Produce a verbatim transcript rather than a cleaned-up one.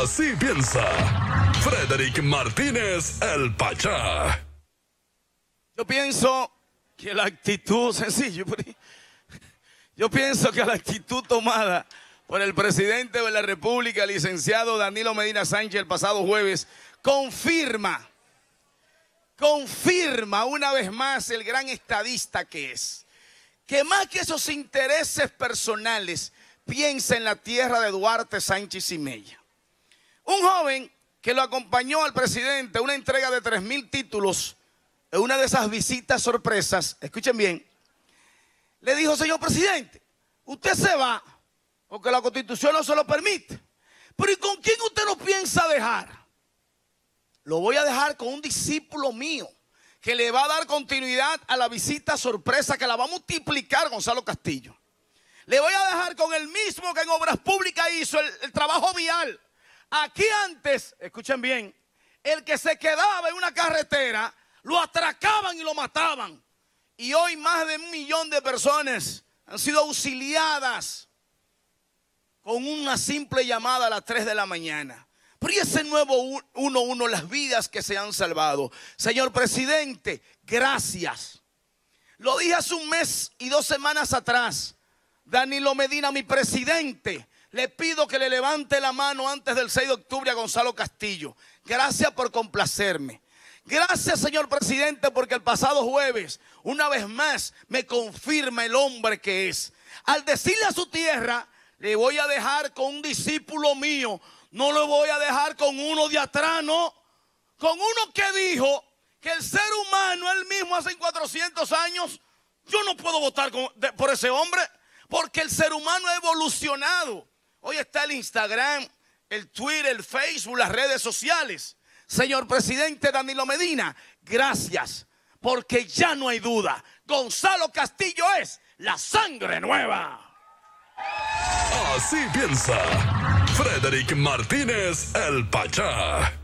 Así piensa Frederick Martínez, el Pachá. Yo pienso que la actitud, sencillo, yo pienso que la actitud tomada por el presidente de la República, licenciado Danilo Medina Sánchez, el pasado jueves, confirma, confirma una vez más el gran estadista que es, que más que esos intereses personales, piensa en la tierra de Duarte, Sánchez y Mella. Un joven que lo acompañó al presidente a una entrega de tres mil títulos, en una de esas visitas sorpresas, escuchen bien, le dijo: señor presidente, usted se va porque la Constitución no se lo permite, pero ¿y con quién usted no piensa dejar? Lo voy a dejar con un discípulo mío que le va a dar continuidad a la visita sorpresa, que la va a multiplicar, Gonzalo Castillo. Le voy a dejar con el mismo que en Obras Públicas hizo el, el trabajo vial. Aquí antes, escuchen bien, el que se quedaba en una carretera, lo atracaban y lo mataban. Y hoy más de un millón de personas han sido auxiliadas con una simple llamada a las tres de la mañana. Pero y ese nuevo uno a uno, las vidas que se han salvado. Señor presidente, gracias. Lo dije hace un mes y dos semanas atrás. Danilo Medina, mi presidente, le pido que le levante la mano antes del seis de octubre a Gonzalo Castillo. Gracias por complacerme. Gracias, señor presidente, porque el pasado jueves, una vez más, me confirma el hombre que es. Al decirle a su tierra, le voy a dejar con un discípulo mío, no lo voy a dejar con uno de atrás, no. Con uno que dijo que el ser humano, él mismo hace cuatrocientos años, yo no puedo votar con, de, por ese hombre, porque el ser humano ha evolucionado. Hoy está el Instagram, el Twitter, el Facebook, las redes sociales. Señor presidente Danilo Medina, gracias, porque ya no hay duda. Gonzalo Castillo es la sangre nueva. Así piensa Frederick Martínez, el Pachá.